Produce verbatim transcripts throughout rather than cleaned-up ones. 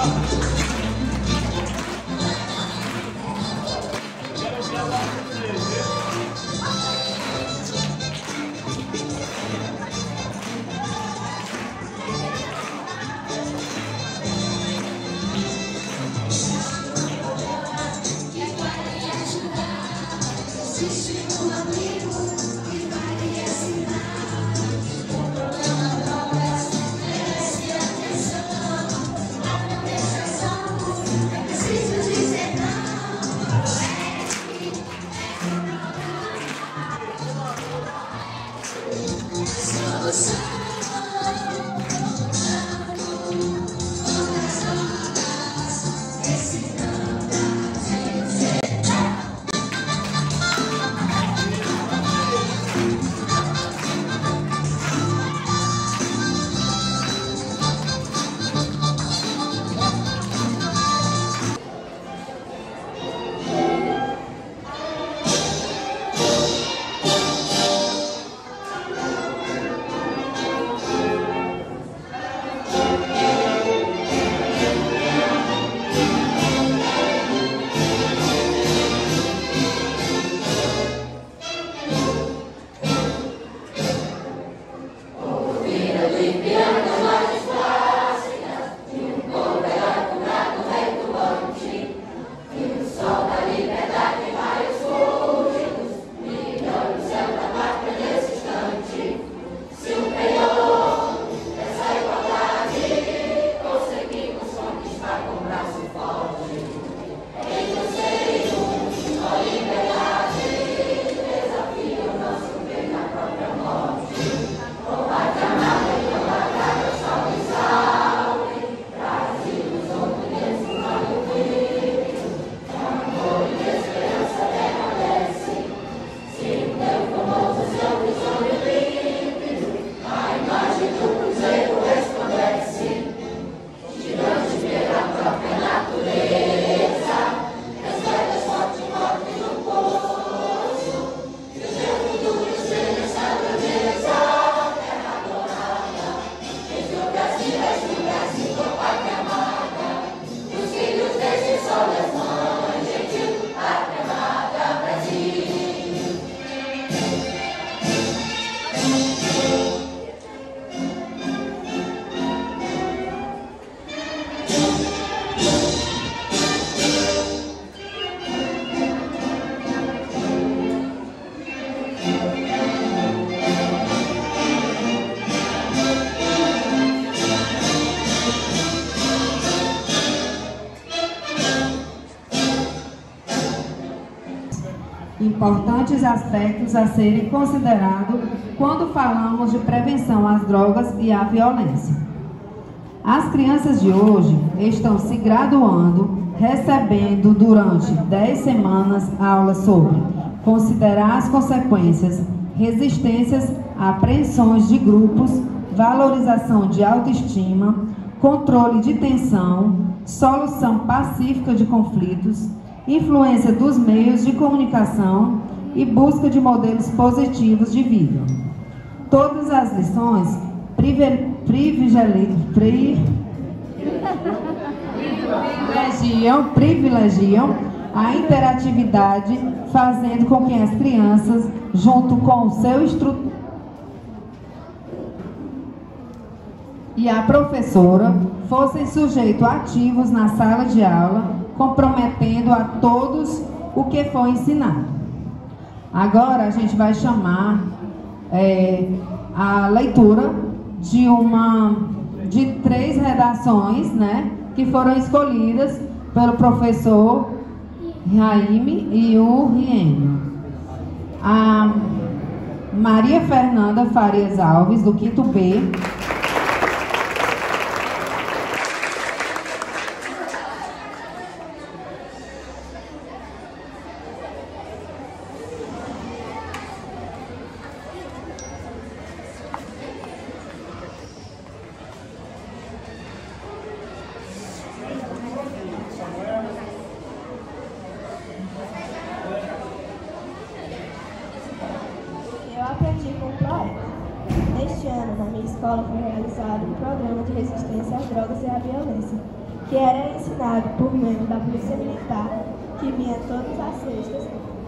Importantes aspectos a serem considerados quando falamos de prevenção às drogas e à violência. As crianças de hoje estão se graduando, recebendo durante dez semanas aulas sobre considerar as consequências, resistências a apreensões de grupos, valorização de autoestima, controle de tensão, solução pacífica de conflitos, influência dos meios de comunicação e busca de modelos positivos de vida. Todas as lições privilegiam, privilegiam, privilegiam a interatividade, fazendo com que as crianças, junto com o seu instrutor e a professora, fossem sujeitos ativos na sala de aula, comprometendo a todos o que foi ensinado. Agora a gente vai chamar é, a leitura de uma de três redações, né, que foram escolhidas pelo professor Raime e o Riênio. A Maria Fernanda Farias Alves, do quinto B. Este ano, na minha escola, foi realizado um programa de resistência às drogas e à violência, que era ensinado por membros da Polícia Militar, que vinha todas as sextas,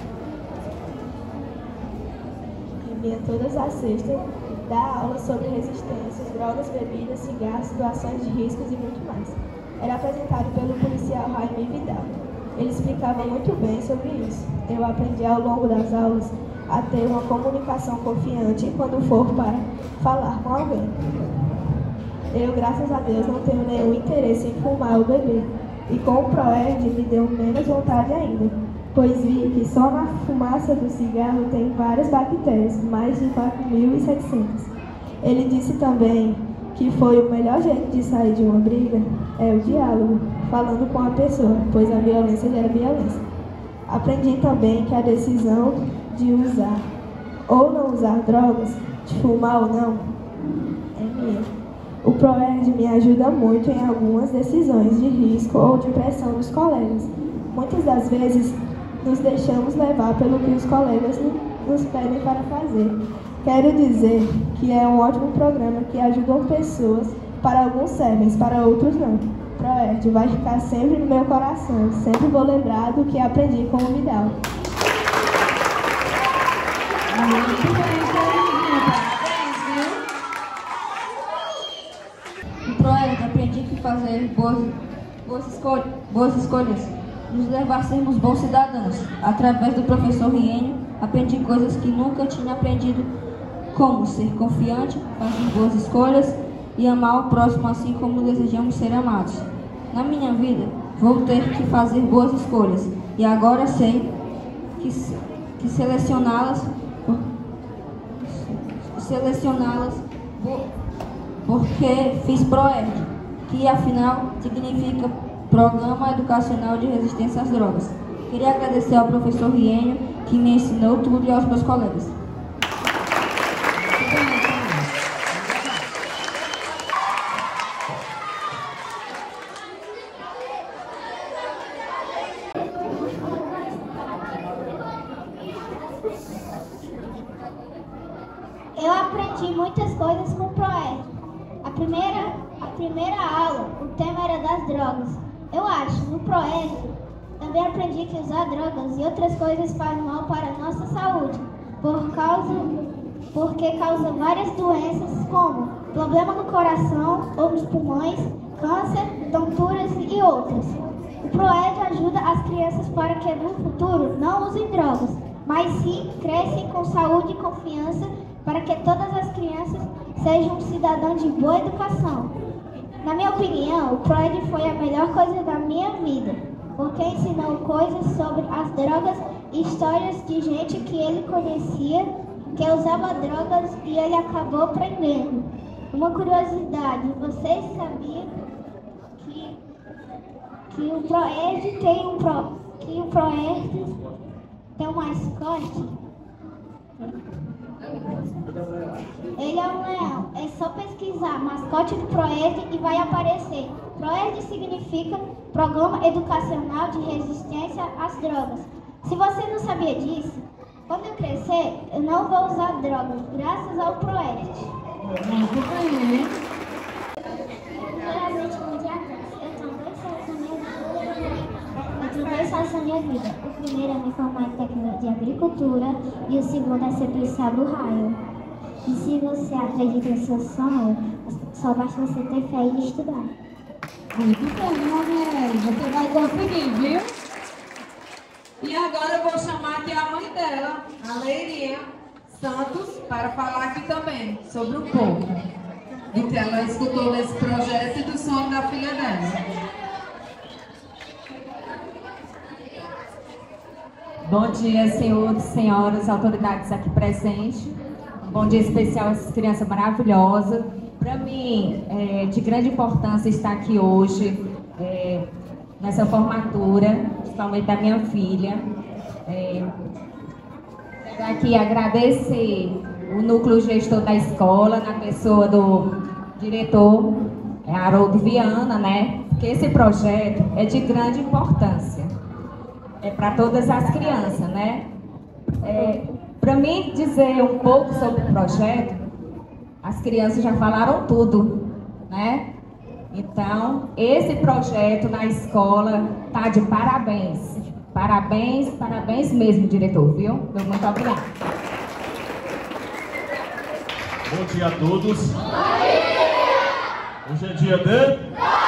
que vinha todas as sextas, dar aulas sobre resistências, drogas, bebidas, cigarros, situações de riscos e muito mais. Era apresentado pelo policial Jaime Vidal. Ele explicava muito bem sobre isso. Eu aprendi ao longo das aulas a ter uma comunicação confiante quando for para falar com alguém. Eu, graças a Deus, não tenho nenhum interesse em fumar ou beber. E com o ProErd me deu menos vontade ainda, pois vi que só na fumaça do cigarro tem várias bactérias, mais de quatro mil e setecentas. Ele disse também que foi o melhor jeito de sair de uma briga é o diálogo, falando com a pessoa, pois a violência gera violência. Aprendi também que a decisão de usar ou não usar drogas, de fumar ou não, é minha. O ProErd me ajuda muito em algumas decisões de risco ou de pressão dos colegas. Muitas das vezes nos deixamos levar pelo que os colegas nos pedem para fazer. Quero dizer que é um ótimo programa que ajuda pessoas, para alguns servem, para outros não. ProErd vai ficar sempre no meu coração, sempre vou lembrar do que aprendi com o Vidal. Muito bem, ProErd, aprendi que fazer boas, boas, escolhas, boas escolhas nos levar a sermos bons cidadãos. Através do professor Rienio, aprendi coisas que nunca tinha aprendido, como ser confiante, fazer boas escolhas e amar o próximo assim como desejamos ser amados. Na minha vida, vou ter que fazer boas escolhas e agora sei que, que selecioná-las selecioná-las porque fiz ProErd, que afinal significa Programa Educacional de Resistência às Drogas. Queria agradecer ao professor Rienio, que me ensinou tudo, e aos meus colegas. Eu aprendi muitas coisas com o ProErd. A primeira, a primeira aula, o tema era das drogas. Eu acho, no ProErd, também aprendi que usar drogas e outras coisas faz mal para a nossa saúde, por causa, porque causa várias doenças como problema no coração ou nos pulmões, câncer, tonturas e outras. O ProErd ajuda as crianças para que no futuro não usem drogas, mas sim crescem com saúde e confiança para que todas as crianças sejam um cidadão de boa educação. Na minha opinião, o ProErd foi a melhor coisa da minha vida, porque ensinou coisas sobre as drogas e histórias de gente que ele conhecia, que usava drogas e ele acabou prendendo. Uma curiosidade, vocês sabiam que, que o ProErd tem um pro, que o ProErd tem um mascote? Ele é um leão. É só pesquisar mascote do ProErd e vai aparecer. ProErd significa Programa Educacional de Resistência às Drogas. Se você não sabia disso, quando eu crescer, eu não vou usar drogas, graças ao ProErd. Muito bem. Primeiramente, bom dia a todos. Eu tenho dois sonhos na minha vida. Eu tenho dois sonhos na minha vida. O primeiro é me formar em técnico de agricultura e o segundo é ser policial do raio. E se você acredita em seu sonho, só basta você ter fé e estudar. Muito bem, Ronelli. Você vai conseguir, viu? E agora eu vou chamar aqui a mãe dela, a Leirinha Santos, para falar aqui também sobre um pouco do que ela escutou nesse projeto e do sonho da filha dela. Bom dia, senhores, senhoras, autoridades aqui presentes. Um bom dia especial a essas crianças maravilhosas. Para mim, é de grande importância estar aqui hoje, é, nessa formatura, principalmente da minha filha. É, aqui agradecer o núcleo gestor da escola, na pessoa do diretor é, Haroldo Viana, né? Porque esse projeto é de grande importância. É para todas as crianças, né? É, para mim dizer um pouco sobre o projeto, as crianças já falaram tudo, né? Então, esse projeto na escola tá de parabéns. Parabéns, parabéns mesmo, diretor, viu? Meu muito obrigada. Bom dia a todos. Hoje é dia de...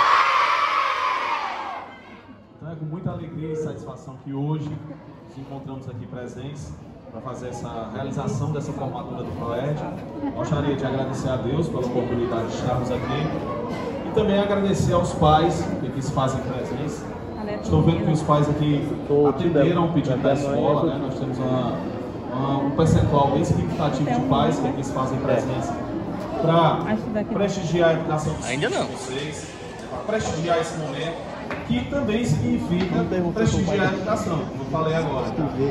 Então é com muita alegria e satisfação que hoje nos encontramos aqui presentes para fazer essa realização dessa formatura do PROERD. Gostaria de agradecer a Deus pela oportunidade de estarmos aqui e também agradecer aos pais que aqui se fazem presentes. Estou vendo que os pais aqui atenderam o pedido da escola, né? Nós temos uma, uma, um percentual bem significativo de pais que aqui se fazem presentes para prestigiar a educação dos filhos de vocês, para prestigiar esse momento, que também significa prestigiar a educação, como eu falei agora.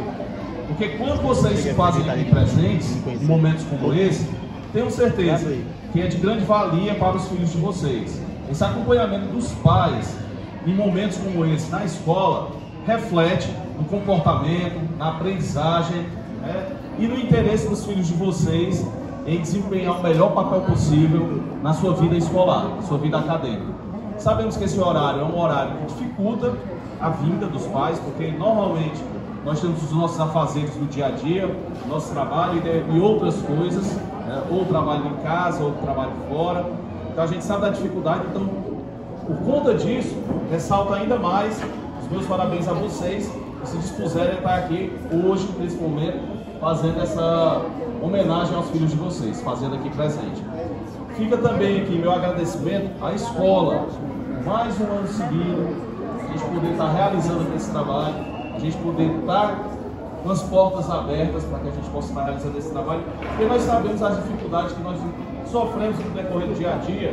Porque quando vocês se fazem aqui presentes, em momentos como esse, tenho certeza que é de grande valia para os filhos de vocês. Esse acompanhamento dos pais em momentos como esse na escola reflete no comportamento, na aprendizagem, né, e no interesse dos filhos de vocês em desempenhar o melhor papel possível na sua vida escolar, na sua vida acadêmica. Sabemos que esse horário é um horário que dificulta a vinda dos pais, porque normalmente nós temos os nossos afazeres do dia a dia, nosso trabalho e outras coisas, né, ou trabalho em casa, ou trabalho fora. Então a gente sabe da dificuldade, então por conta disso, ressalto ainda mais os meus parabéns a vocês que se dispuserem a estar aqui hoje, nesse momento, fazendo essa homenagem aos filhos de vocês, fazendo aqui presente. Fica também aqui meu agradecimento à escola, mais um ano seguido, a gente poder estar realizando esse trabalho, a gente poder estar com as portas abertas para que a gente possa estar realizando esse trabalho, porque nós sabemos as dificuldades que nós sofremos no decorrer do dia a dia,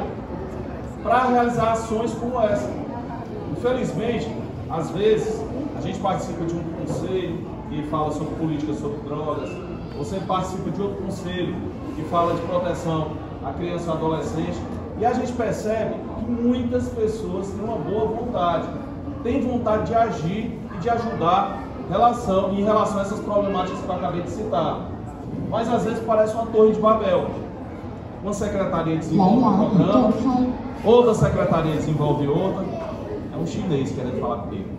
para realizar ações como essa. Infelizmente, às vezes, a gente participa de um conselho que fala sobre política sobre drogas, você participa de outro conselho que fala de proteção à criança e ao adolescente, e a gente percebe que muitas pessoas têm uma boa vontade, têm vontade de agir e de ajudar relação, em relação a essas problemáticas que eu acabei de citar. Mas às vezes parece uma torre de Babel. Uma secretaria desenvolve um programa, outra secretaria desenvolve outra. É um chinês querendo falar comigo.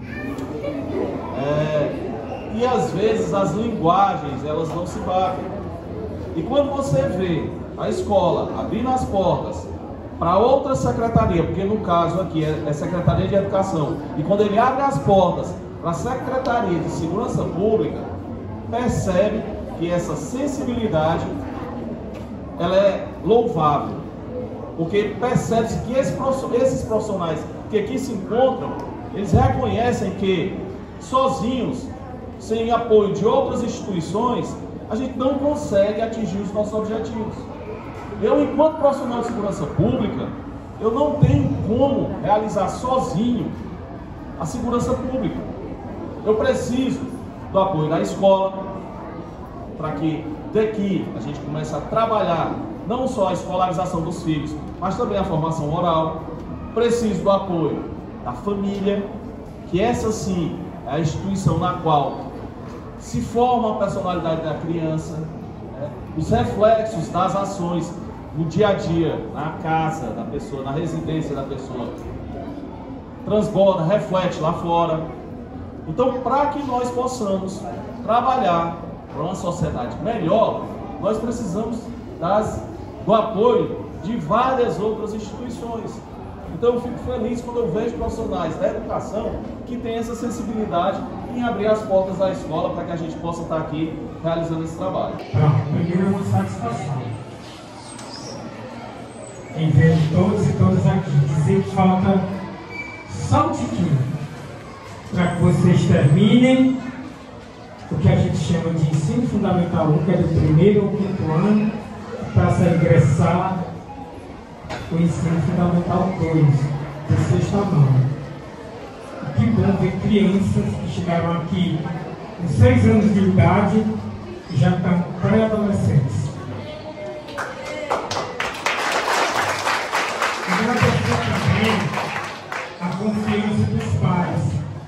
É, e às vezes as linguagens elas não se batem. E quando você vê a escola abrindo as portas para outra secretaria, porque no caso aqui é, é Secretaria de Educação, e quando ele abre as portas para a Secretaria de Segurança Pública, percebe que essa sensibilidade ela é louvável, porque percebe-se que esses profissionais que aqui se encontram, eles reconhecem que sozinhos, sem apoio de outras instituições, a gente não consegue atingir os nossos objetivos. Eu, enquanto profissional de segurança pública, eu não tenho como realizar sozinho a segurança pública. Eu preciso do apoio da escola, para que daqui a gente comece a trabalhar não só a escolarização dos filhos, mas também a formação oral. Preciso do apoio da família, que essa sim é a instituição na qual se forma a personalidade da criança, né? Os reflexos das ações no dia a dia, na casa da pessoa, na residência da pessoa, transborda, reflete lá fora. Então, para que nós possamos trabalhar para uma sociedade melhor, nós precisamos das, do apoio de várias outras instituições. Então eu fico feliz quando eu vejo profissionais da educação que têm essa sensibilidade em abrir as portas da escola para que a gente possa estar aqui realizando esse trabalho. Pronto, primeiro é uma satisfação em ver todos e todas aqui. Dizer que falta só um tiquinho para que vocês terminem o que a gente chama de ensino fundamental um, que é do primeiro ao quinto ano, para se ingressar o ensino fundamental dois, do sexto ano. Que bom ver crianças que chegaram aqui com seis anos de idade e já estão pré-adolescentes. Agradecer também a confiança dos pais,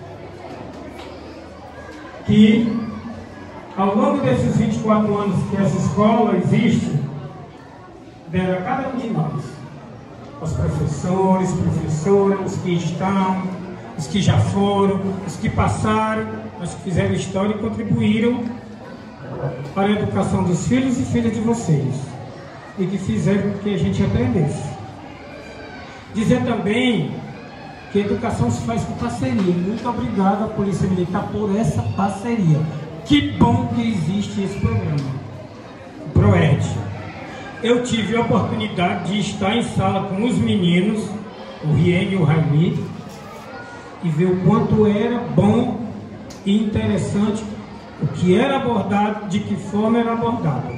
que ao longo desses vinte e quatro anos que essa escola existe, deram a cada um de nós aos professores, professoras, os que estão, os que já foram, os que passaram, os que fizeram história e contribuíram para a educação dos filhos e filhas de vocês e que fizeram com que a gente aprendesse. Dizer também que a educação se faz com parceria. Muito obrigado à Polícia Militar por essa parceria. Que bom que existe esse programa, o PROED. Eu tive a oportunidade de estar em sala com os meninos, o Riene e o Raimi, e ver o quanto era bom e interessante o que era abordado, de que forma era abordado.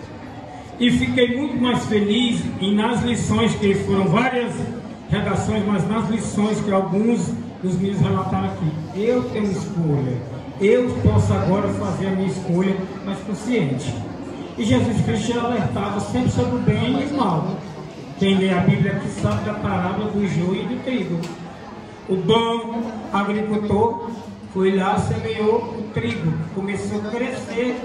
E fiquei muito mais feliz em nas lições, que foram várias redações, mas nas lições que alguns dos meninos relataram aqui. Eu tenho escolha, eu posso agora fazer a minha escolha mais consciente. E Jesus Cristo já alertava sempre sobre o bem e o mal. Quem lê a Bíblia aqui sabe da parábola do joio e do trigo. O bom agricultor foi lá, semeou o trigo, começou a crescer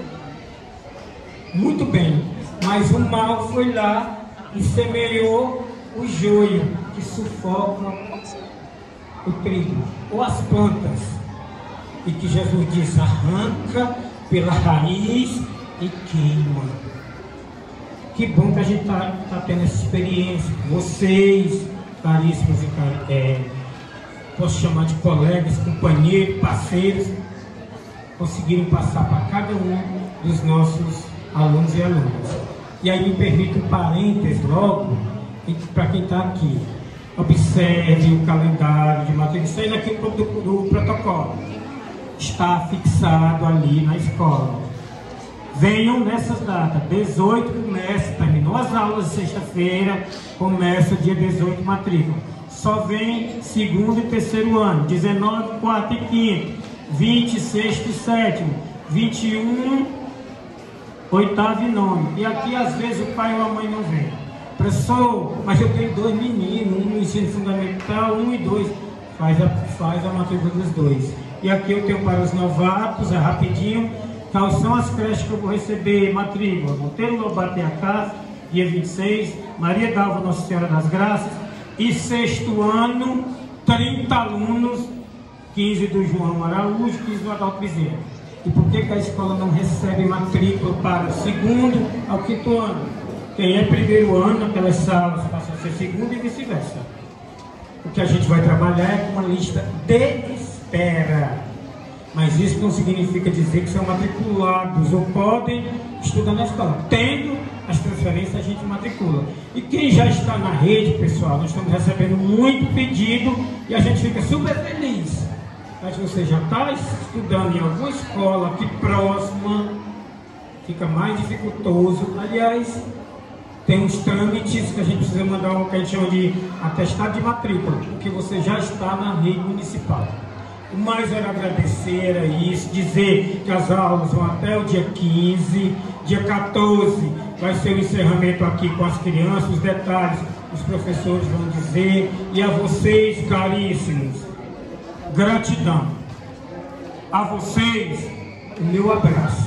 muito bem, mas o mal foi lá e semeou o joio, que sufoca o trigo, ou as plantas, e que Jesus disse: arranca pela raiz e queima. Que bom que a gente está tá tendo essa experiência, vocês, caríssimos e car... é, posso chamar de colegas, companheiros, parceiros, conseguiram passar para cada um dos nossos alunos e alunas. E aí me permite um parênteses logo, para quem está aqui. Observe o calendário de matrícula, isso aí aqui do, do protocolo. Está fixado ali na escola. Venham nessas datas. dezoito começa, terminou as aulas de sexta-feira, começa dia dezoito matrícula. Só vem segundo e terceiro ano, dezenove, quarto e quinto, vinte, sexto e sétimo, vinte e um, oitavo e nono. E aqui às vezes o pai ou a mãe não vem. Professor, mas eu tenho dois meninos, um no ensino fundamental, um e dois. Faz a, faz a matrícula dos dois. E aqui eu tenho para os novatos, é rapidinho. Quais são as creches que eu vou receber matrícula? Monteiro Lobato e a Casa, dia vinte e seis, Maria Dalva Nossa Senhora das Graças. E sexto ano, trinta alunos, quinze do João Araújo, quinze do Adalto Bezerra. E por que, que a escola não recebe matrícula para o segundo ao quinto ano? Quem é primeiro ano, aquelas salas passam a ser segundo e vice-versa. O que a gente vai trabalhar é com uma lista de espera. Mas isso não significa dizer que são matriculados ou podem estudar na escola. Tendo as transferências, a gente matricula. E quem já está na rede, pessoal, nós estamos recebendo muito pedido e a gente fica super feliz. Mas você já está estudando em alguma escola aqui próxima, fica mais dificultoso. Aliás, tem uns trâmites que a gente precisa mandar o que a gente chama de atestado de matrícula, porque você já está na rede municipal. O mais era agradecer, era isso, dizer que as aulas vão até o dia quinze, dia quatorze vai ser o encerramento aqui com as crianças, os detalhes os professores vão dizer, e a vocês, caríssimos, gratidão. A vocês, o meu abraço.